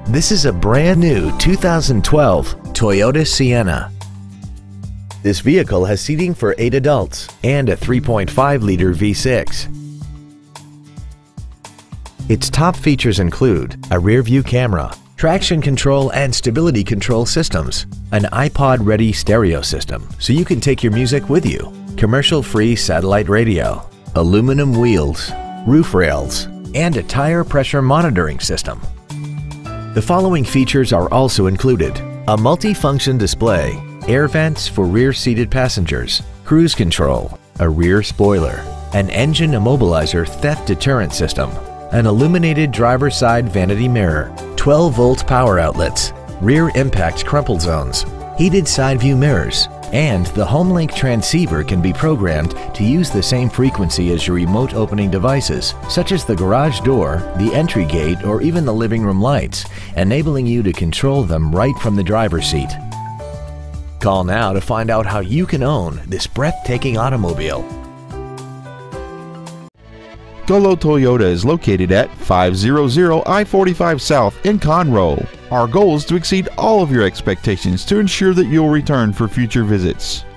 This is a brand new 2012 Toyota Sienna. This vehicle has seating for 8 adults and a 3.5-liter V6. Its top features include a rear-view camera, traction control and stability control systems, an iPod-ready stereo system so you can take your music with you, commercial-free satellite radio, aluminum wheels, roof rails, and a tire pressure monitoring system. The following features are also included: a multi-function display, air vents for rear-seated passengers, cruise control, a rear spoiler, an engine immobilizer theft deterrent system, an illuminated driver's side vanity mirror, 12-volt power outlets, rear impact crumple zones, heated side view mirrors, and the HomeLink transceiver can be programmed to use the same frequency as your remote opening devices, such as the garage door, the entry gate, or even the living room lights, enabling you to control them right from the driver's seat. Call now to find out how you can own this breathtaking automobile. Gullo Toyota is located at 500 I-45 South in Conroe. Our goal is to exceed all of your expectations to ensure that you'll return for future visits.